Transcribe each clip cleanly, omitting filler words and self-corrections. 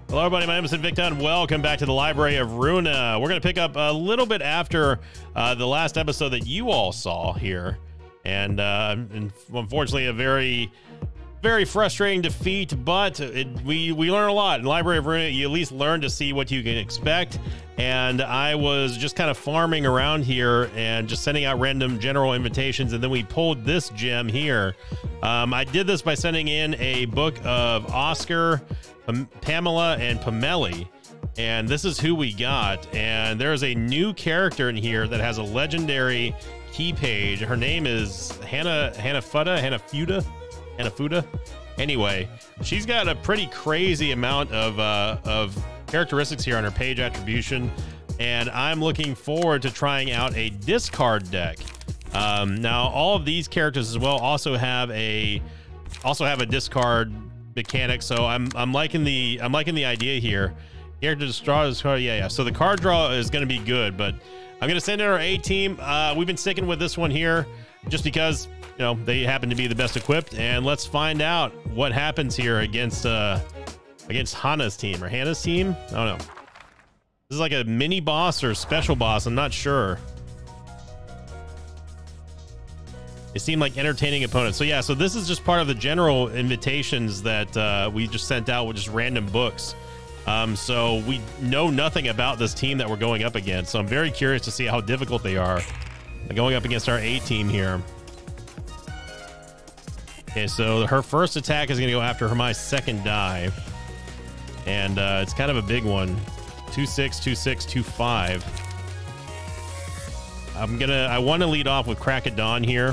Hello, everybody. My name is Invicta, and welcome back to the Library of Runa. We're going to pick up a little bit after the last episode that you all saw here. And unfortunately, a very, very frustrating defeat, but we learn a lot. In Library of Runa, you at least learn to see what you can expect. And I was just kind of farming around here and just sending out random general invitations, and then we pulled this gem here. I did this by sending in a book of Oscar, Pamela, and Pameli, and this is who we got. And there's a new character in here that has a legendary key page. Her name is Hanafuda. Anyway, she's got a pretty crazy amount of characteristics here on her page attribution, and I'm looking forward to trying out a discard deck. Now all of these characters as well also have a discard mechanic, so I'm liking the idea here. Character draw is yeah. So the card draw is going to be good, but I'm going to send in our A team. We've been sticking with this one here just because, you know, they happen to be the best equipped, and let's find out what happens here against Hannah's team. I don't know. This is like a mini boss or special boss. I'm not sure. They seem like entertaining opponents. So yeah, so this is just part of the general invitations that we just sent out with just random books. So we know nothing about this team that we're going up against. So I'm very curious to see how difficult they are going up against our A team here. Okay, so her first attack is going to go after my second die. And it's kind of a big one. 2-6, 2-6, 2-5. I want to lead off with Crack at Dawn here,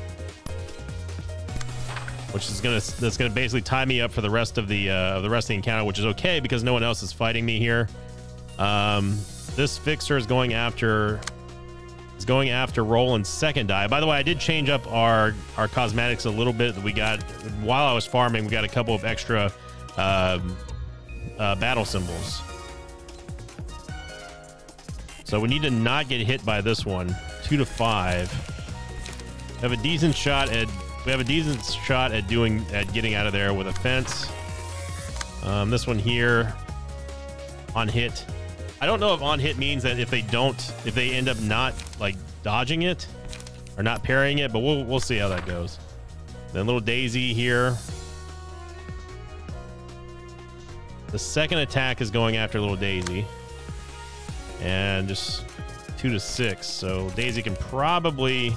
which is that's gonna basically tie me up for the rest of the encounter, which is okay because no one else is fighting me here. This fixer is going after Roland's second die. By the way, I did change up our cosmetics a little bit that we got while I was farming. We got a couple of extra battle symbols, so we need to not get hit by this one. 2-5. We have a decent shot at getting out of there with a fence. This one here on hit. I don't know if on hit means that if they end up not like dodging it or not parrying it, but we'll see how that goes. Then little Daisy here. The second attack is going after little Daisy, and just 2-6. So Daisy can probably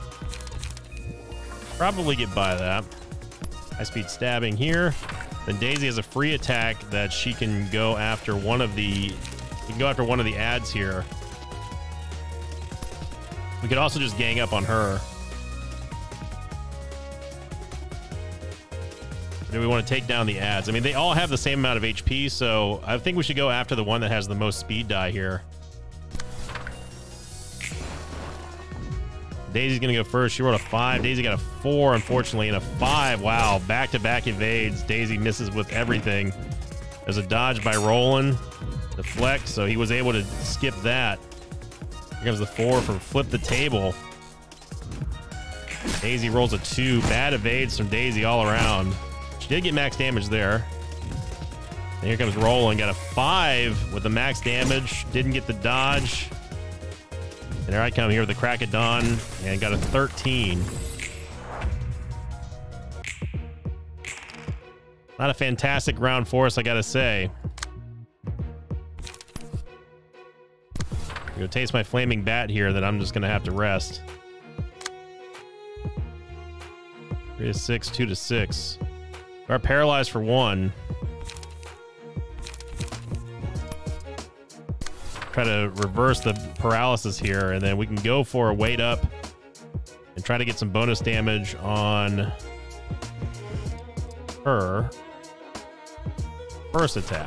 get by that. High speed stabbing here. Then Daisy has a free attack that she can go after one of the ads here. We could also just gang up on her. Do we want to take down the ads? I mean, they all have the same amount of HP, so I think we should go after the one that has the most speed die here. Daisy's gonna go first. She rolled a 5. Daisy got a 4, unfortunately, and a 5. Wow, back-to-back evades. Daisy misses with everything. There's a dodge by Roland. Deflect, so he was able to skip that. Here comes the 4 from Flip the Table. Daisy rolls a 2. Bad evades from Daisy all around. She did get max damage there. And here comes Roland. Got a 5 with the max damage. Didn't get the dodge. And there I come here with the Crack at Dawn and got a 13. Not a fantastic round for us, I gotta say. I'm gonna taste my flaming bat here that I'm just gonna have to rest. 3-6, 2-6. We are paralyzed for 1. Try to reverse the paralysis here, and then we can go for a wait up and try to get some bonus damage on her first attack.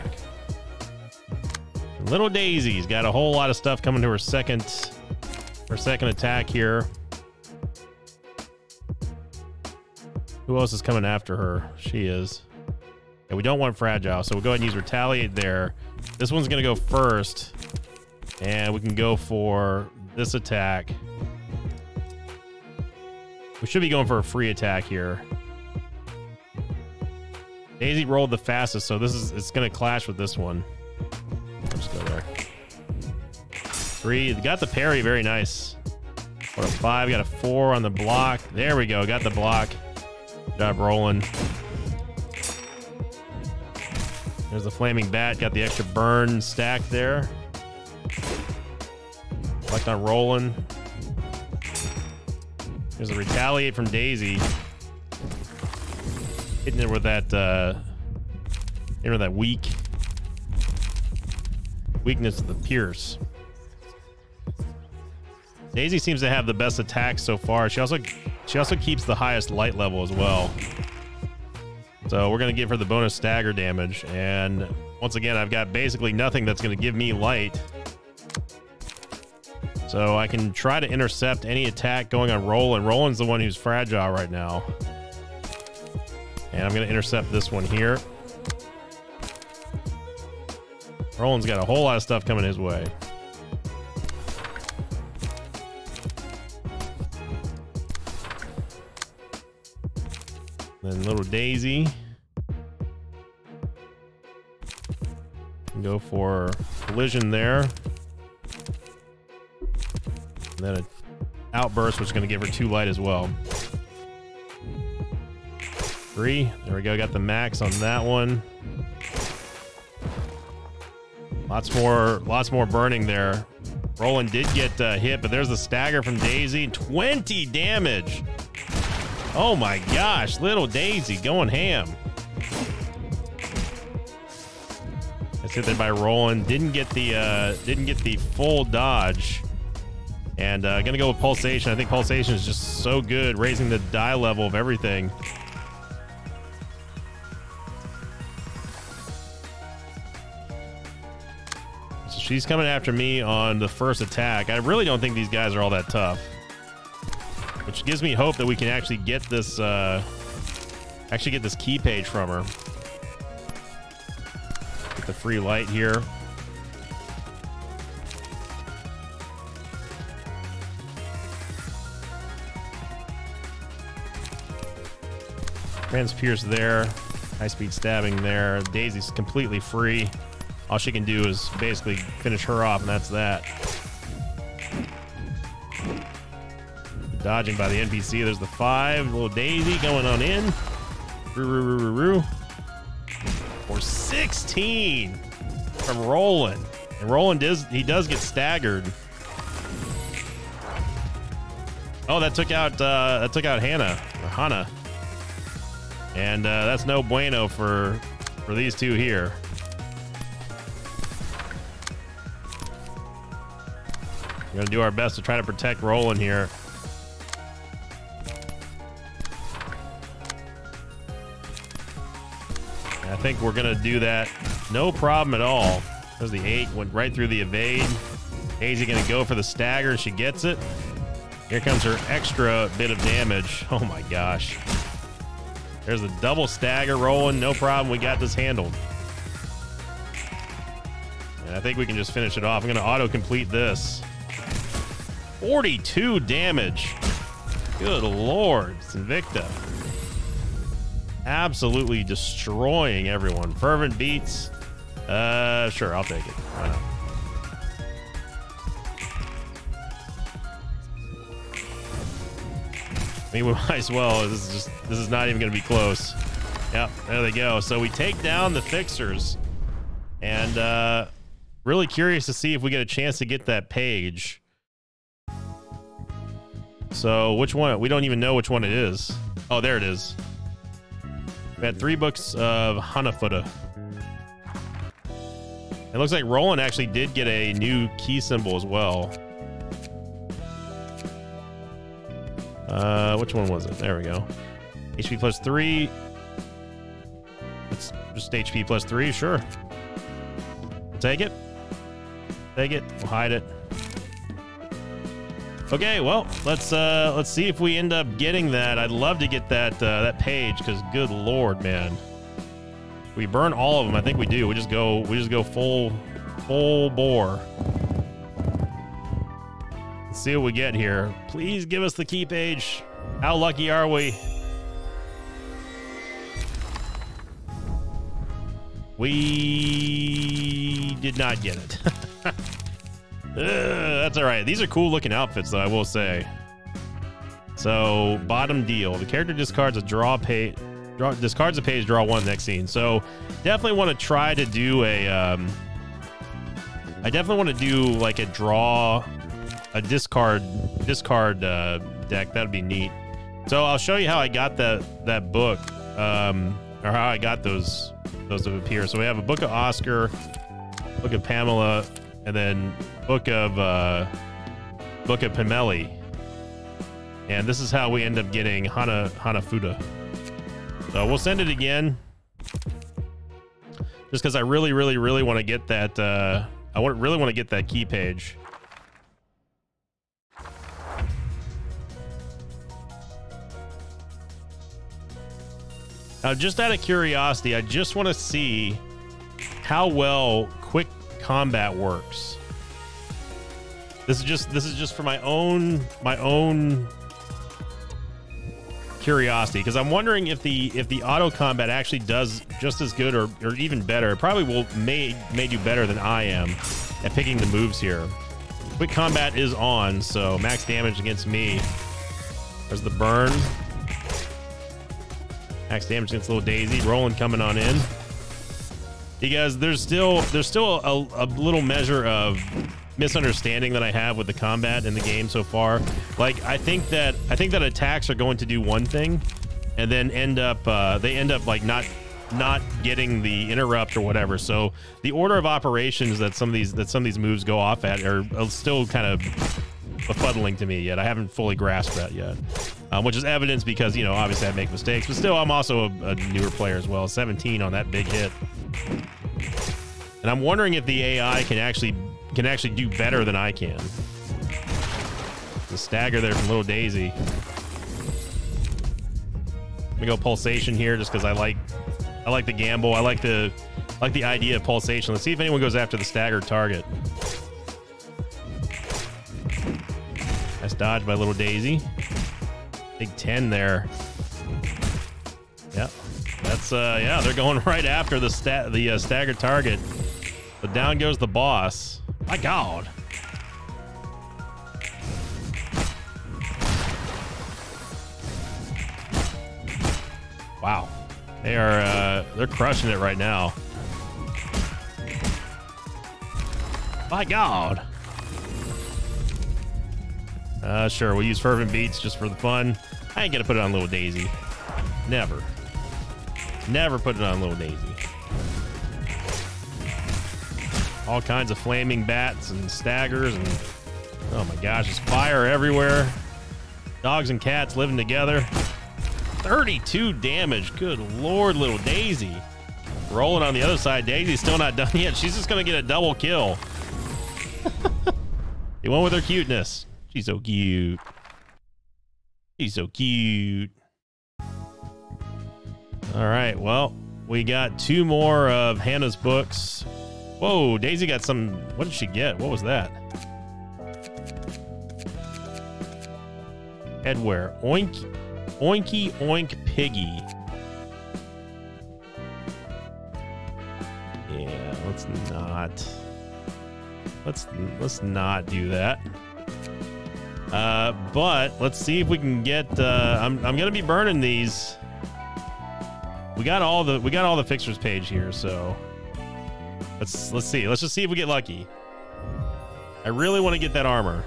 Little Daisy's got a whole lot of stuff coming to her second attack here. Who else is coming after her? She is. And we don't want Fragile, so we'll go ahead and use Retaliate there. This one's going to go first. And we can go for this attack. We should be going for a free attack here. Daisy rolled the fastest, so it's going to clash with this one. Let's go there. 3. Got the parry. Very nice. What a 5. Got a 4 on the block. There we go. Got the block. Good job, Roland. There's the flaming bat. Got the extra burn stack there. Select on Roland. There's a retaliate from Daisy. Hitting it with that weakness of the Pierce. Daisy seems to have the best attack so far. She also keeps the highest light level as well. So we're gonna give her the bonus stagger damage, and once again I've got basically nothing that's gonna give me light. So I can try to intercept any attack going on Roland. Roland's the one who's fragile right now. And I'm gonna intercept this one here. Roland's got a whole lot of stuff coming his way. Then little Daisy. Go for collision there. And then an outburst, which is going to give her 2 light as well. 3. There we go. Got the max on that one. Lots more burning there. Roland did get hit, but there's the stagger from Daisy. 20 damage. Oh my gosh, little Daisy going ham. That's hit there by Roland. Didn't get the full dodge. And gonna go with Pulsation. I think Pulsation is just so good, raising the die level of everything. So she's coming after me on the first attack. I really don't think these guys are all that tough, which gives me hope that we can actually get this key page from her. Get the free light here. Transpierce there. High speed stabbing there. Daisy's completely free. All she can do is basically finish her off, and that's that. Dodging by the NPC. There's the 5. Little Daisy going on in. For 16 from Roland. And Roland does get staggered. Oh, that took out Hannah or Hana. And that's no bueno for these two here. We're gonna do our best to try to protect Roland here. And I think we're gonna do that no problem at all. There's the 8, went right through the evade. Daisy gonna go for the stagger. She gets it. Here comes her extra bit of damage. Oh my gosh. There's the double stagger rolling. No problem. We got this handled. And I think we can just finish it off. I'm going to auto-complete this. 42 damage. Good Lord. It's Invicta. Absolutely destroying everyone. Fervent beats. Sure, I'll take it. Why not? I mean, we might as well. This is not even going to be close. Yep, there they go. So we take down the fixers, and really curious to see if we get a chance to get that page. So which one? We don't even know which one it is. Oh, there it is. We had 3 books of Hanafuda. It looks like Roland actually did get a new key symbol as well. Which one was it? There we go. HP plus 3. It's just HP plus 3, sure. We'll take it. Take it. We'll hide it. Okay, well, let's see if we end up getting that. I'd love to get that page, because good Lord, man. We burn all of them. I think we do. We just go full bore. Let's see what we get here. Please give us the key page. How lucky are we? We did not get it. That's all right. These are cool looking outfits, though, I will say. So, bottom deal. The character discards a discards a page, draw one next scene. So, definitely want to try to do a... I definitely want to do like a discard deck. That'd be neat. So, I'll show you how I got that book, or how I got those up here. So, we have a book of Oscar, book of Pamela, and then book of Pameli. And this is how we end up getting Hanafuda. So we'll send it again, just because I really want to get that. Really want to get that key page. Now, just out of curiosity, I just want to see how well quick combat works. This is just for my own curiosity, because I'm wondering if the auto combat actually does just as good or even better. It probably may do better than I am at picking the moves here. Quick combat is on, so max damage against me. There's the burn. Max damage against little Daisy. Roland coming on in. Because there's still a little measure of misunderstanding that I have with the combat in the game so far. Like, I think that attacks are going to do one thing, and then end up like not getting the interrupt or whatever. So the order of operations that some of these moves go off at are still kind of befuddling to me yet. I haven't fully grasped that yet, which is evidence because, you know, obviously I make mistakes, but still I'm also a newer player as well. 17 on that big hit, and I'm wondering if the AI can actually do better than I can. The stagger there from little Daisy. Let me go pulsation here, just because I like the gamble. I like the idea of pulsation. Let's see if anyone goes after the staggered target. Nice dodge by little Daisy. Big 10 there. Yep. That's yeah, they're going right after the staggered target. But down goes the boss. My God. Wow. They're crushing it right now. My God. Sure, we'll use Fervent Beats just for the fun. I ain't gonna put it on little Daisy. Never put it on little Daisy. All kinds of flaming bats and staggers, and oh my gosh, there's fire everywhere. Dogs and cats living together. 32 damage. Good Lord, little Daisy. Rolling on the other side. Daisy's still not done yet. She's just gonna get a double kill. He went with her cuteness. She's so cute. She's so cute. All right, well, we got 2 more of Hannah's books. Whoa, Daisy got some. What did she get? What was that? Headwear. Oinky Oink Piggy. Yeah, let's not do that. But let's see if we can get. I'm gonna be burning these. We got all the fixtures page here, so. Let's see. Let's just see if we get lucky. I really want to get that armor.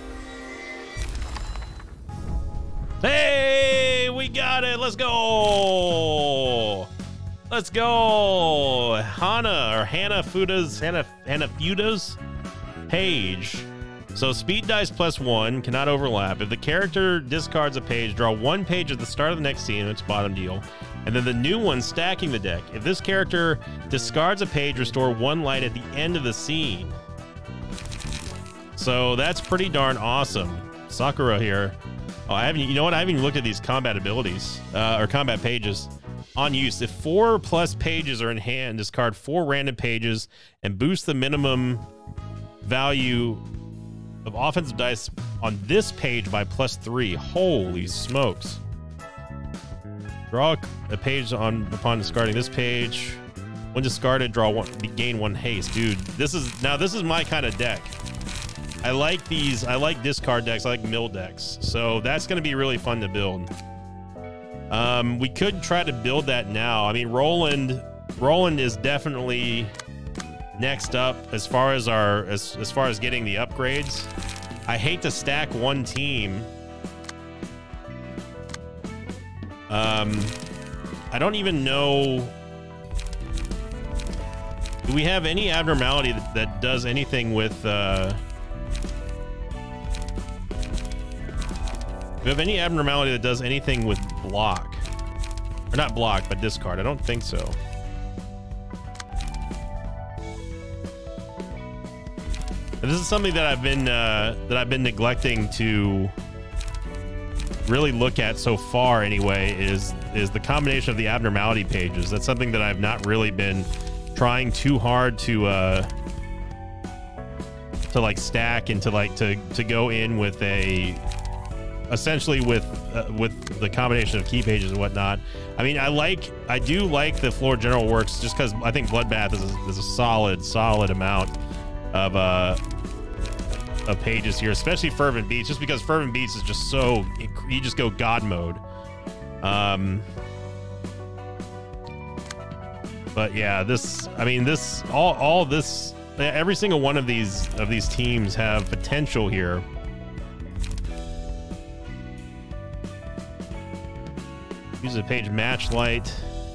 Hey, we got it. Let's go. Let's go. Hanafuda's page. So speed dice +1 cannot overlap. If the character discards a page, draw 1 page at the start of the next scene. It's bottom deal. And then the new one stacking the deck. If this character discards a page, restore 1 light at the end of the scene. So that's pretty darn awesome. Sakura here. Oh, you know what? I haven't even looked at these combat abilities or combat pages. On use, if 4+ pages are in hand, discard 4 random pages and boost the minimum value of offensive dice on this page by +3. Holy smokes. Draw a page upon discarding this page. When discarded, draw one, gain 1 haste. Dude, this is my kind of deck. I like these. I like discard decks. I like mill decks. So that's going to be really fun to build. We could try to build that now. I mean, Roland is definitely next up as far as as far as getting the upgrades. I hate to stack one team. I don't even know. Do we have any abnormality that does anything with do we have any abnormality that does anything with block? Or not block, but discard? I don't think so. And this is something that I've been neglecting to really look at so far anyway, is the combination of the abnormality pages. That's something that I've not really been trying too hard to like stack and to go in with essentially with the combination of key pages and whatnot. I mean, I do like the Floor General works just because I think Bloodbath is a solid amount of pages here, especially Fervent Beats, just because Fervent Beats is just so, you just go God mode. But yeah, every single one of these teams have potential here. Use the page match light.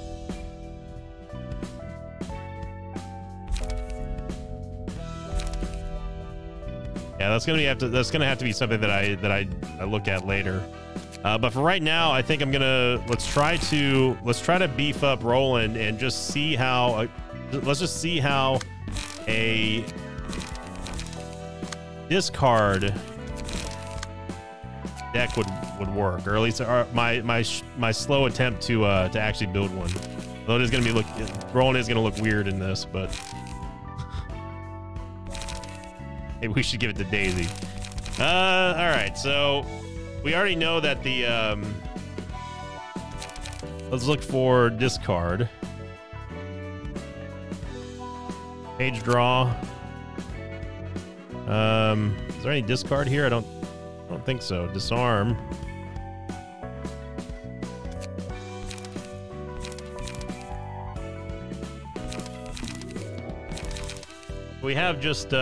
Yeah, that's gonna have to be something that I look at later. But for right now, I think let's try to beef up Roland and just see how a discard deck would work, or at least my slow attempt to actually build one. Though it is gonna be Roland is gonna look weird in this, but maybe we should give it to Daisy. All right, so we already know that the let's look for discard. Page draw. Is there any discard here? I don't think so. Disarm. We have just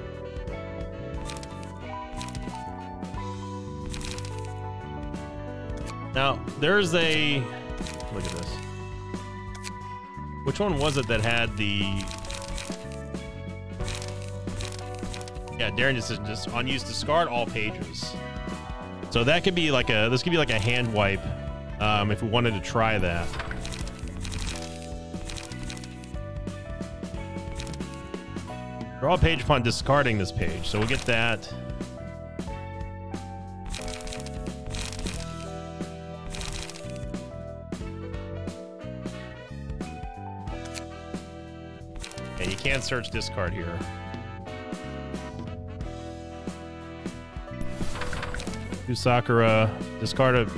now there's a look at this. Which one was it that had the daring decision? Just unused discard all pages. So that could be like this could be like a hand wipe if we wanted to try that. Draw a page upon discarding this page. So we'll get that. And you can search discard here. Do Sakura, discard a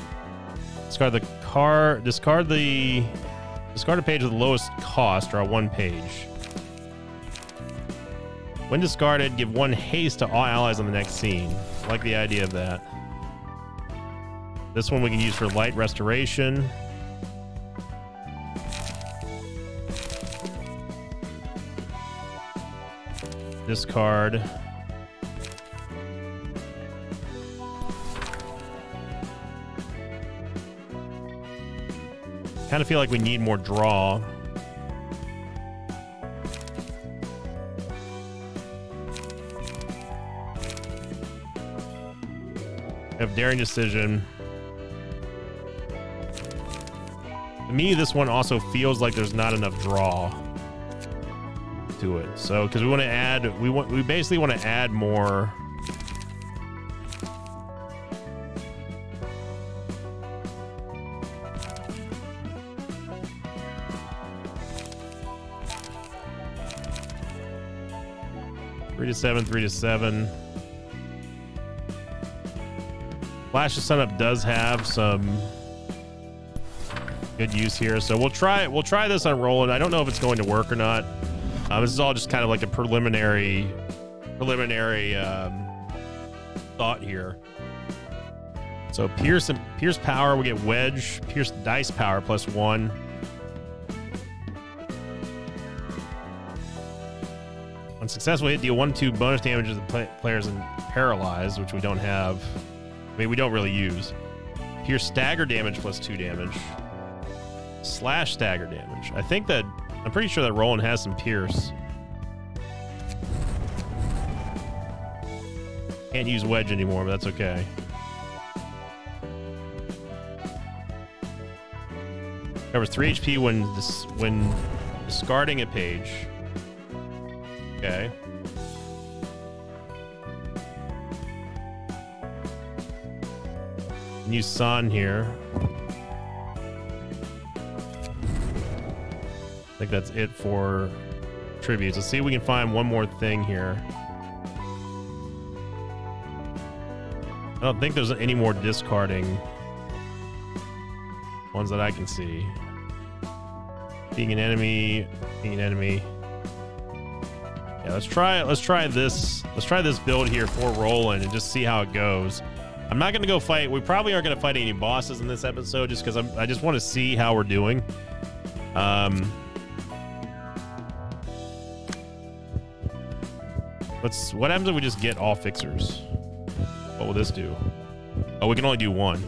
page with the lowest cost, draw one page. When discarded, give one haste to all allies on the next scene. I like the idea of that. This one we can use for light restoration. Discard. Kind of feel like we need more draw. Have daring decision. To me, this one also feels like there's not enough draw to it. So, because we want to add, we basically want to add more. Three to seven. Flash of Sunup does have some good use here. So we'll try this on Roland. I don't know if it's going to work or not. This is all just kind of like a preliminary thought here. So Pierce power, we get Wedge, Pierce dice power +1. On successful hit, deal 1-2 bonus damage to the players in paralyzed, which we don't have. I mean, we don't really use. Pierce stagger damage +2 damage. Slash stagger damage. I'm pretty sure that Roland has some Pierce. Can't use Wedge anymore, but that's okay. Covers 3 HP when discarding a page. Okay. Use San here. I think that's it for tributes. Let's see if we can find one more thing here. I don't think there's any more discarding ones that I can see. Being an enemy. Yeah, let's try this. Let's try this build here for Roland and just see how it goes. I'm not going to go fight. We probably aren't going to fight any bosses in this episode just because I just want to see how we're doing. What happens if we just get all fixers? What will this do? Oh, we can only do one.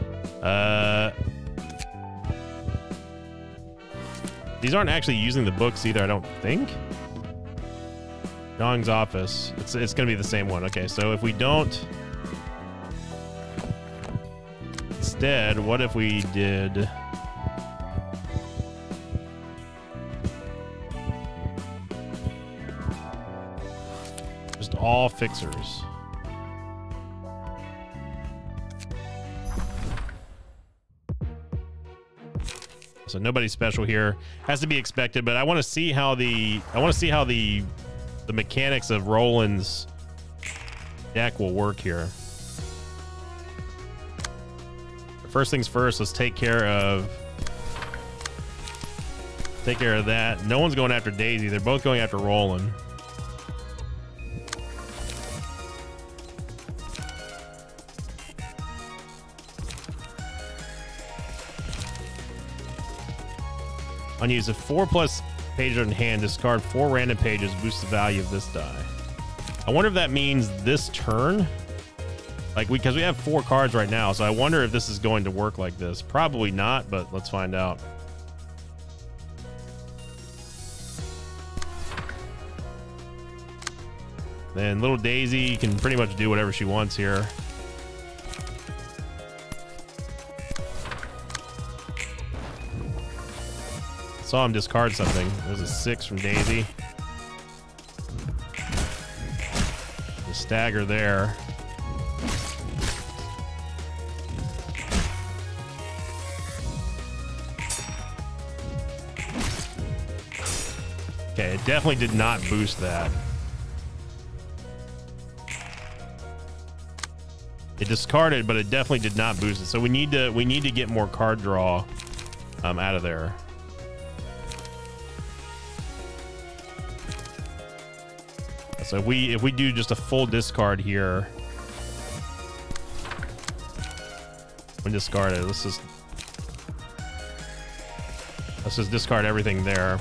These aren't actually using the books either, I don't think. Dong's office. It's going to be the same one. Okay, so if we don't... Instead, what if we did... just all fixers? So nobody special here. Has to be expected, but I want to see how the mechanics of Roland's deck will work here. First things first, let's take care of that. No one's going after Daisy. They're both going after Roland. Unused, a 4+ page in hand, discard 4 random pages, boost the value of this die. I wonder if that means this turn, like because we have 4 cards right now, so I wonder if this is going to work like this. Probably not, but let's find out. Then little Daisy can pretty much do whatever she wants here. Saw him discard something. There's a 6 from Daisy. The stagger there. Okay, it definitely did not boost that. It discarded, but it definitely did not boost it. So we need to get more card draw out of there. So if we do just a full discard here, when discarded, let's just discard everything there.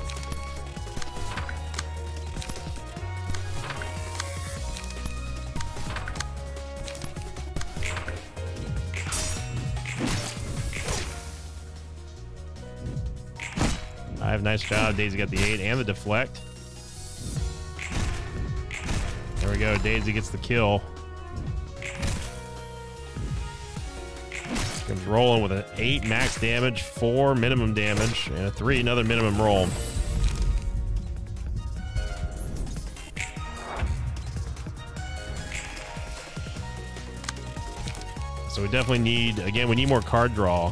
I have nice job. Daisy got the 8 and the deflect. There we go. Daisy gets the kill. Comes rolling with an 8 max damage, 4 minimum damage, and a 3 another minimum roll. So we definitely need, again, we need more card draw.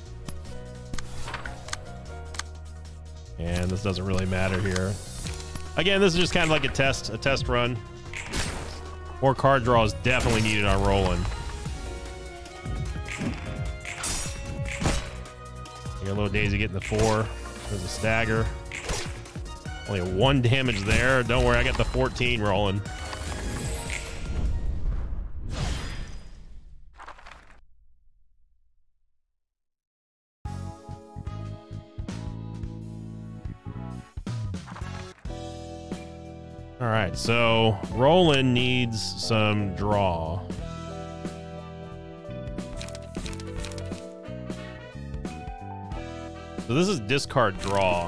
And this doesn't really matter here. Again, this is just kind of like a test run. More card draws definitely needed on Roland. You got a little Daisy getting the 4. There's a stagger. Only 1 damage there. Don't worry, I got the 14 rolling. All right, so Roland needs some draw. So this is discard draw.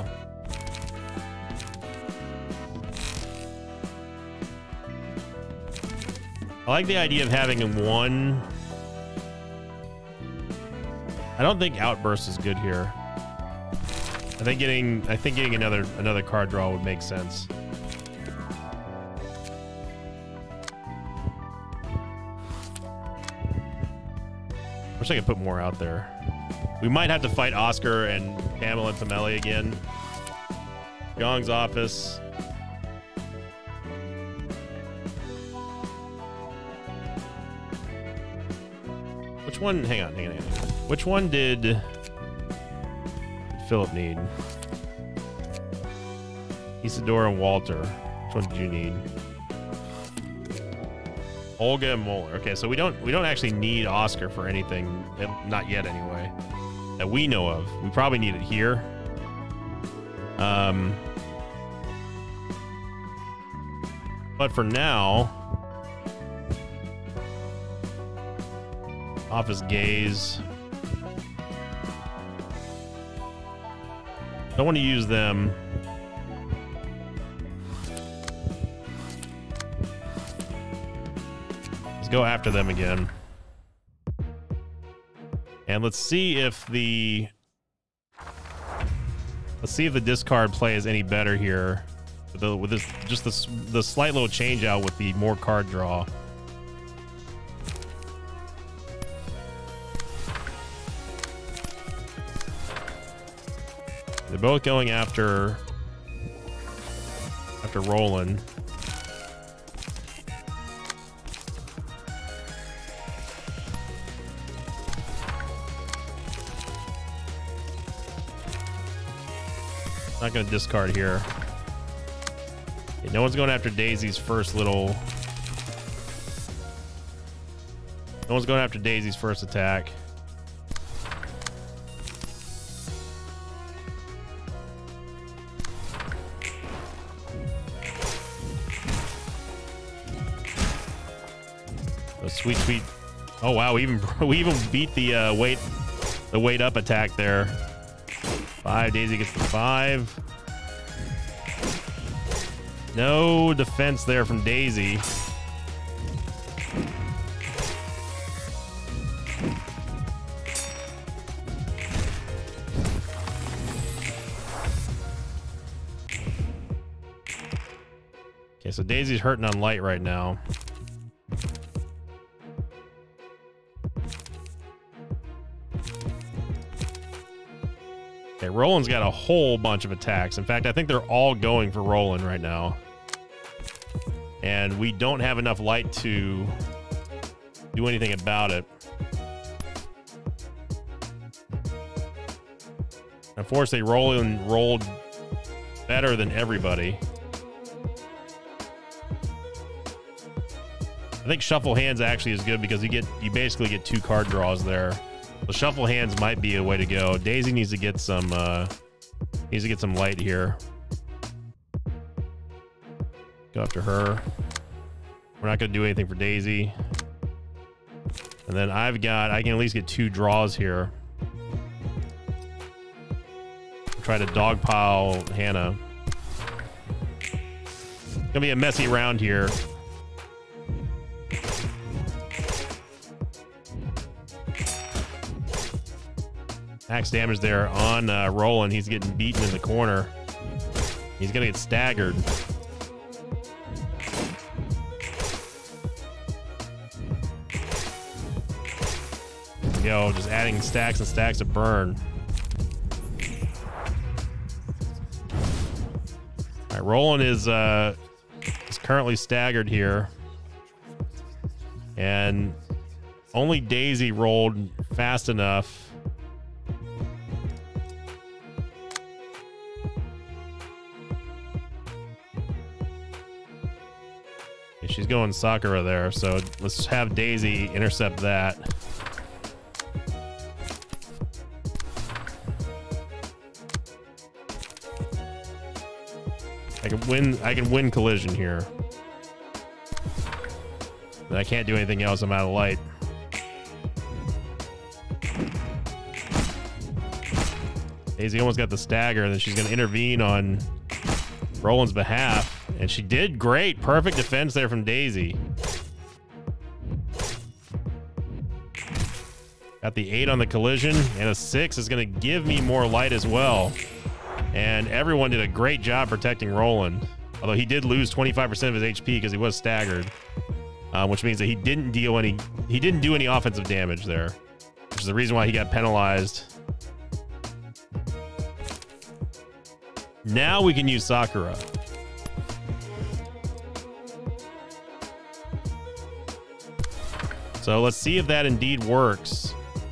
I like the idea of having 1. I don't think Outburst is good here. I think getting another card draw would make sense. Wish I could put more out there. We might have to fight Oscar and Pamela and Fameli again. Gong's office. Which one? Hang on. Which one did Philip need? Isidore and Walter. Which one did you need? Olga and Moeller. Okay, so we don't actually need Oscar for anything, not yet anyway, that we know of. We probably need it here. But for now, Office Gaze. Don't want to use them. Let's go after them again. And let's see if the discard play is any better here with this just the slight little change out with the more card draw. They're both going after Roland. Not going to discard here. Okay, no one's going after Daisy's first little... No one's going after Daisy's first attack. Oh, sweet, sweet. Oh wow, we even beat the weight up attack there. 5. Daisy gets the 5. No defense there from Daisy. Okay, so Daisy's hurting on light right now. Okay, Roland's got a whole bunch of attacks. In fact, I think they're all going for Roland right now. And we don't have enough light to do anything about it. Unfortunately, Roland rolled better than everybody. I think Shuffle Hands actually is good because you basically get 2 card draws there. So Shuffle Hands might be a way to go. Daisy needs to get some light here. Go after her. We're not going to do anything for Daisy. And then I can at least get 2 draws here. Try to dogpile Hannah. It's going to be a messy round here. Max damage there on Roland. He's getting beaten in the corner. He's going to get staggered. There we go, just adding stacks and stacks of burn. All right, Roland is currently staggered here. And only Daisy rolled fast enough. Yeah, she's going Sakura there, so let's have Daisy intercept that. I can win collision here. But I can't do anything else. I'm out of light. Daisy almost got the stagger, and then she's going to intervene on Roland's behalf. And she did great. Perfect defense there from Daisy. Got the 8 on the collision, and a 6 is going to give me more light as well. And everyone did a great job protecting Roland. Although he did lose 25% of his HP because he was staggered. Which means that he didn't do any offensive damage there. Which is the reason why he got penalized. Now we can use Sakura. So let's see if that indeed works.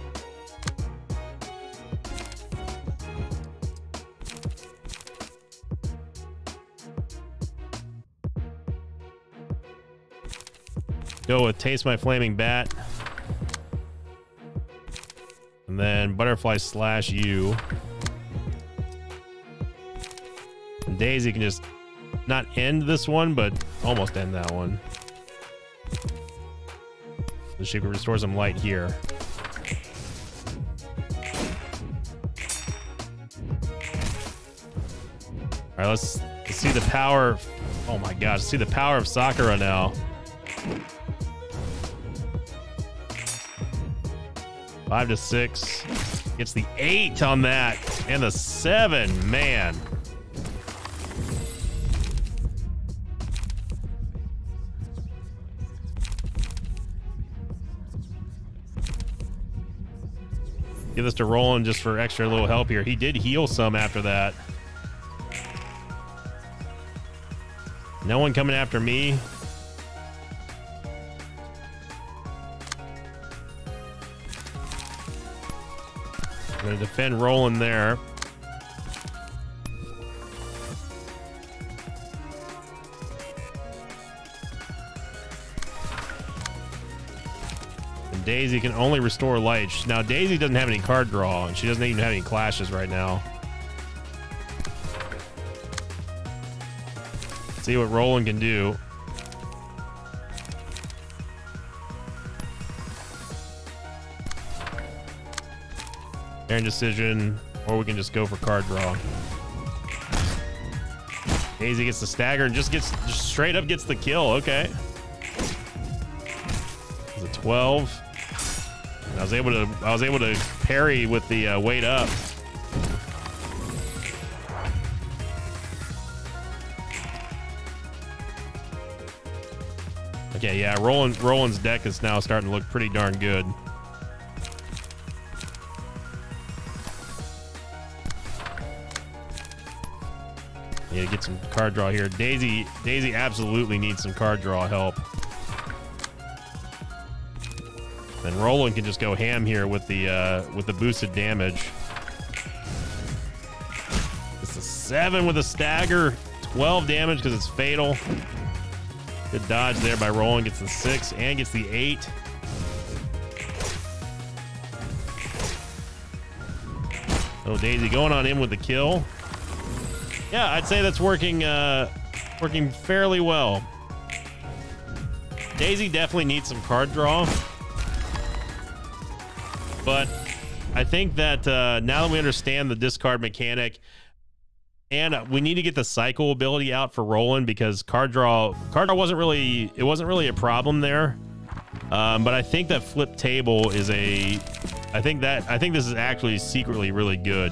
Go with Taste My Flaming Bat. And then Butterfly Slash You. And Daisy can just not end this one, but almost end that one. So she can restore some light here. All right, let's see the power. Oh my gosh, see the power of Sakura now. 5 to 6. Gets the 8 on that. And the 7, man. Give this to Roland just for extra little help here. He did heal some after that. No one coming after me. I'm going to defend Roland there. And Daisy can only restore light. Now, Daisy doesn't have any card draw, and she doesn't even have any clashes right now. Let's see what Roland can do. Decision, or we can just go for card draw. Daisy gets the stagger and just straight up gets the kill. Okay, it's a 12. And I was able to parry with the weight up. Okay, yeah, Roland's deck is now starting to look pretty darn good. Yeah, get some card draw here. Daisy absolutely needs some card draw help. Then Roland can just go ham here with the boosted damage. It's a 7 with a stagger, 12 damage because it's fatal. Good dodge there by Roland. Gets the 6 and gets the 8. Oh, Daisy going on in with the kill. Yeah, I'd say that's working fairly well. Daisy definitely needs some card draw. But I think that now that we understand the discard mechanic, and we need to get the cycle ability out for Roland, because card draw wasn't really a problem there. But I think that flip table is I think this is actually secretly really good.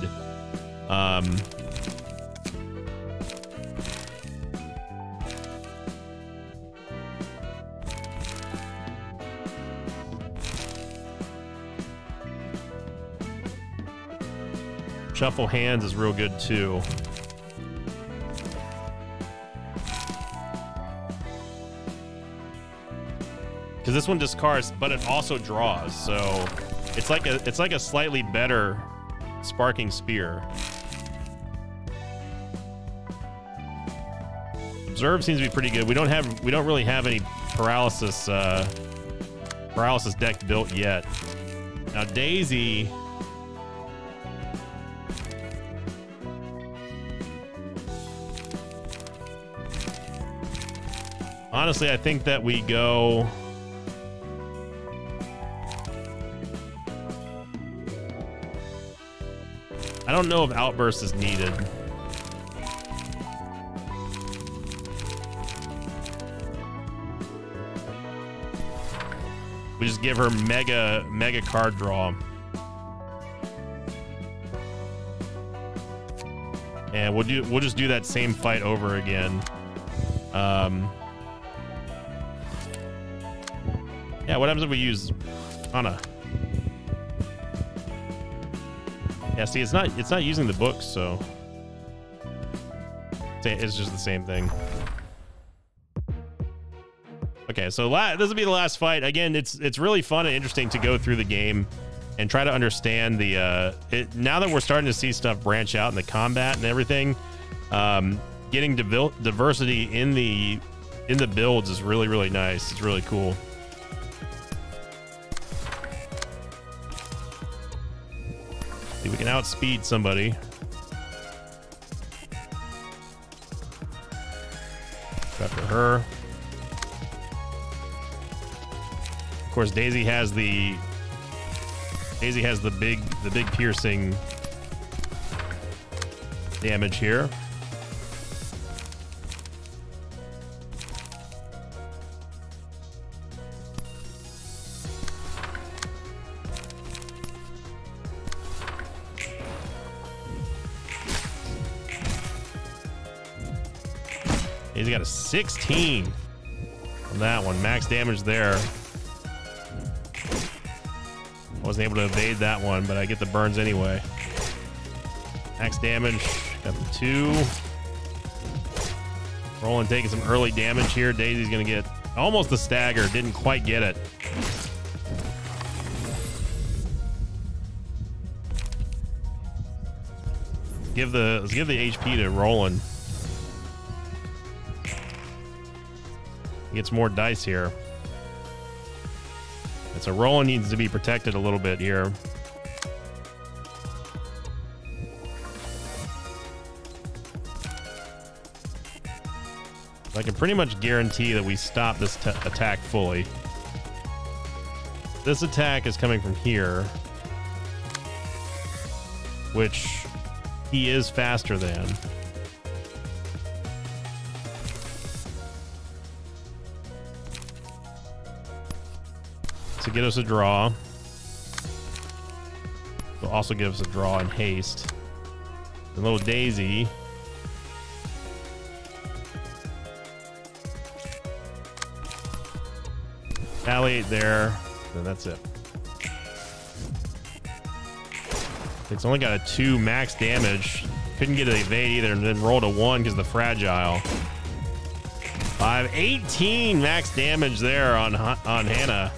Shuffle hands is real good too. because this one discards, but it also draws. So it's like a slightly better Sparking Spear. Observe seems to be pretty good. We don't really have any paralysis deck built yet. Now Daisy. Honestly, I think that we go. I don't know if Outburst is needed. We just give her mega card draw. And we'll just do that same fight over again. Yeah, what happens if we use Hana? Yeah, see, it's not using the books, so it's just the same thing. Okay, so this will be the last fight. Again, it's really fun and interesting to go through the game and try to understand the now that we're starting to see stuff branch out in the combat and everything. Getting diversity in the builds is really nice. It's really cool. See, we can outspeed somebody. After her. Of course, Daisy has the big piercing damage here. He's got a 16 on that one. Max damage there. I wasn't able to evade that one, but I get the burns anyway. Max damage. Got the 2. Roland taking some early damage here. Daisy's going to get almost the stagger. Didn't quite get it. Let's give the HP to Roland. He gets more dice here. And so Roland needs to be protected a little bit here. I can pretty much guarantee that we stop this attack fully. This attack is coming from here, which he is faster than. To get us a draw. Will also give us a draw in haste. And little Daisy. Retaliate there, and that's it. It's only got a 2 max damage. Couldn't get an evade either, and then rolled a 1 because of the fragile. 18 max damage there on Hana.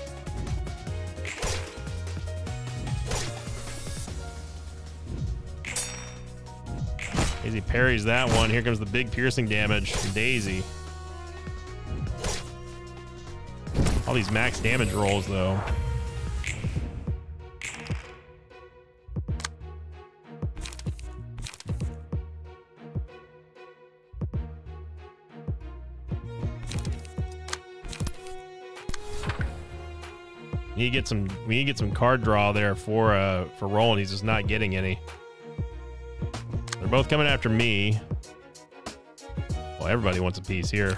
Daisy parries that one. Here comes the big piercing damage from Daisy. All these max damage rolls, though. We need to get some card draw there for Roland. He's just not getting any. They're both coming after me. Well, everybody wants a piece here.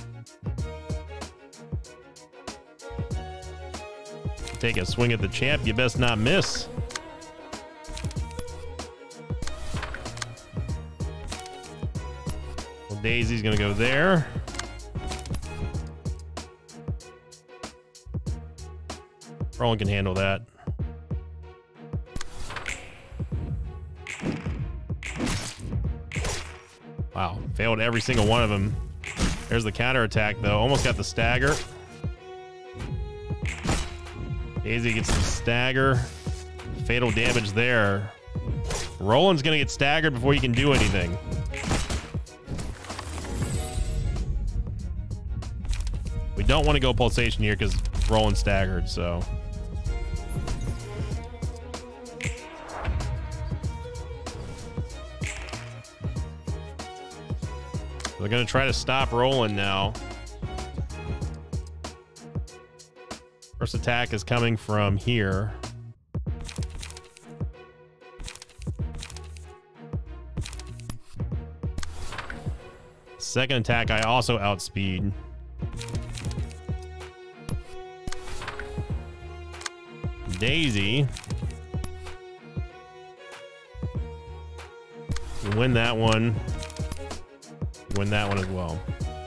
Take a swing at the champ. You best not miss. Well, Daisy's gonna go there. Roland can handle that. Wow, failed every single one of them. There's the counter attack though. Almost got the stagger. Daisy gets the stagger. Fatal damage there. Roland's gonna get staggered before he can do anything. We don't want to go pulsation here because Roland's staggered, so. They're gonna try to stop Roland now. First attack is coming from here. Second attack, I also outspeed. Daisy. You win that one. You win that one as well.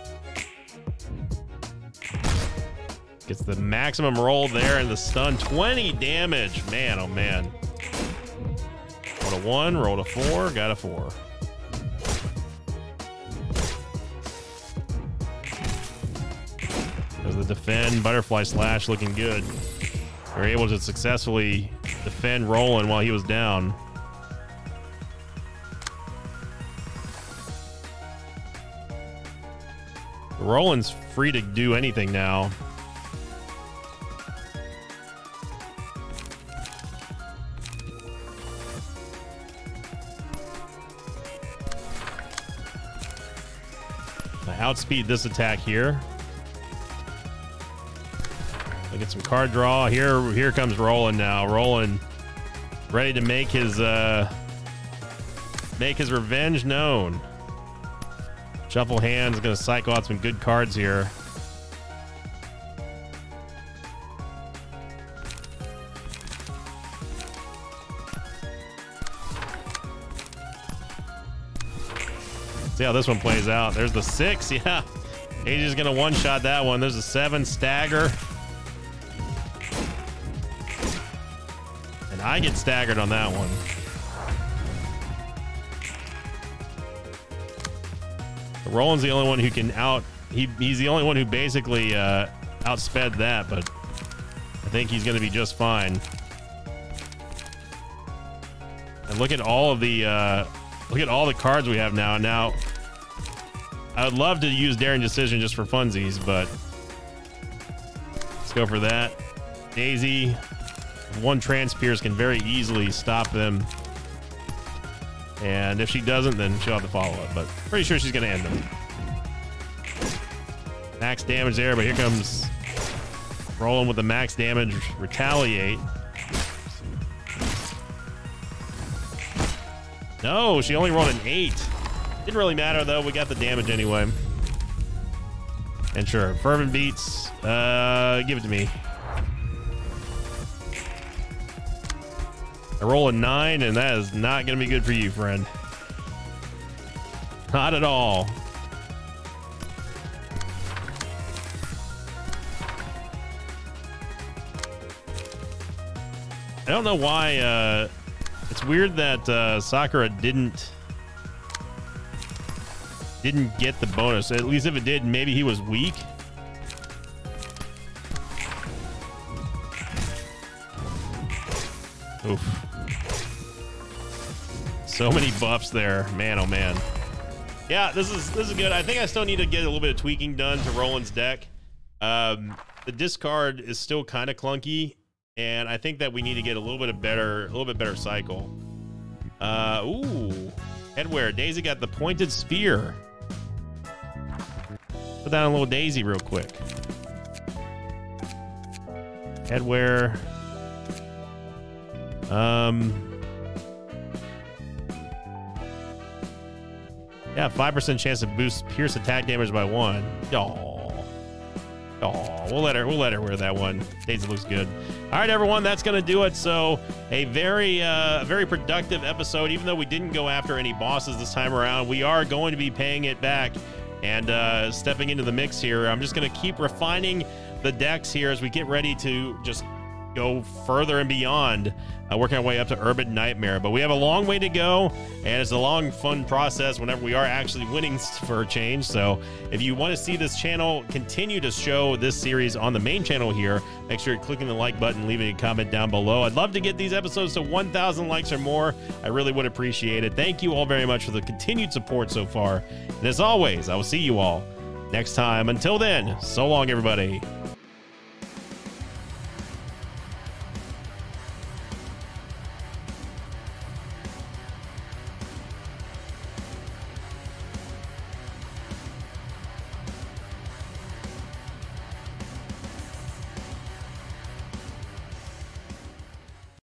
Gets the maximum roll there and the stun. 20 damage. Man, oh man. Rolled a 1, rolled a 4, got a 4. There's the defend. Butterfly slash looking good. They're able to successfully defend Roland while he was down. Roland's free to do anything now. I outspeed this attack here. I get some card draw. Here comes Roland now. Roland ready to make his revenge known. Shuffle hands, gonna cycle out some good cards here. See how this one plays out. There's the 6, yeah. AJ's gonna one-shot that one. There's a 7 stagger. And I get staggered on that one. Roland's the only one who can he's the only one who basically outsped that, but I think he's going to be just fine. And look at all the cards we have now. Now, I would love to use Daring Decision just for funsies, but let's go for that. Daisy, one Transpierce can very easily stop them. And if she doesn't, then she'll have to follow it. But pretty sure she's going to end them. Max damage there, but here comes Roland with the max damage. Retaliate. No, she only rolled an 8. Didn't really matter, though. We got the damage anyway. And sure, Fervent Beats. Give it to me. I roll a 9, and that is not going to be good for you, friend. Not at all. I don't know why. It's weird that Sakura didn't get the bonus. At least if it did, maybe he was weak. Oof. So many buffs there, man. Oh man. Yeah, this is good. I think I still need to get a little bit of tweaking done to Roland's deck. The discard is still kind of clunky, and I think that we need to get a little bit better cycle. Ooh, headwear. Daisy got the pointed spear. Put that on a little Daisy real quick. Headwear. Yeah, 5% chance to boost Pierce attack damage by 1. Oh, we'll let her wear that one. Daisy looks good. All right, everyone, that's gonna do it. So a very productive episode. Even though we didn't go after any bosses this time around, we are going to be paying it back and stepping into the mix here. I'm just gonna keep refining the decks here as we get ready to just go further and beyond, working our way up to Urban Nightmare. But we have a long way to go, and it's a long, fun process whenever we are actually winning for a change. So if you want to see this channel continue to show this series on the main channel here, make sure you're clicking the like button, leaving a comment down below. I'd love to get these episodes to 1,000 likes or more. I really would appreciate it. Thank you all very much for the continued support so far. And as always, I will see you all next time. Until then, so long, everybody.